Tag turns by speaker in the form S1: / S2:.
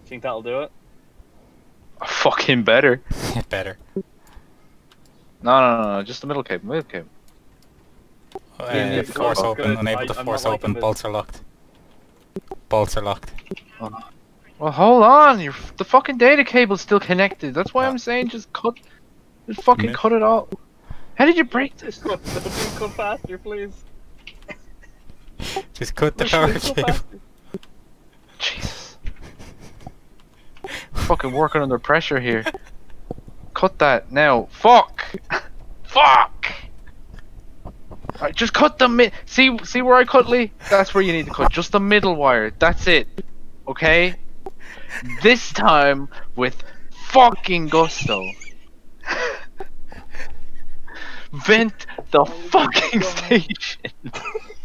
S1: Think that'll do it?
S2: Fucking better.
S3: Better.
S2: No, just the middle cable, middle cable.
S1: Yeah,
S3: Force
S1: good,
S3: open,
S1: good.
S3: unable to
S1: I'm
S3: force
S1: not
S3: open,
S1: liking
S3: bolts are locked. Bolts are locked.
S2: Well, hold on, the fucking data cable's still connected. That's why I'm saying just fucking cut it all. How did you break this?
S1: Cut faster, please.
S3: Just cut the power
S1: Cut
S3: cable.
S1: faster.
S2: Jesus. Fucking working under pressure here. Cut that now. Fuck! Fuck! Alright, just cut the see where I cut, Lee? That's where you need to cut. Just the middle wire. That's it. Okay? This time with fucking gusto. Vent the fucking station.